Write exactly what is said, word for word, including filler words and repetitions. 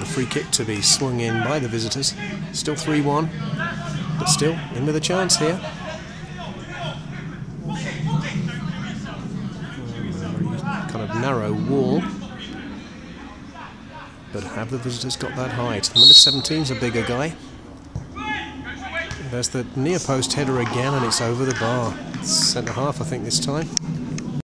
the free kick to be swung in by the visitors. Still three one, but still in with a chance here. Kind of narrow wall, but have the visitors got that height? Number seventeen's a bigger guy. There's the near post header again, and it's over the bar. Centre half, I think, this time.